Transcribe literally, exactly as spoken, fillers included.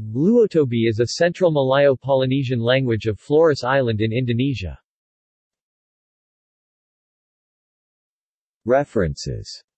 Lewotobi is a Central Malayo-Polynesian language of Flores Island in Indonesia. References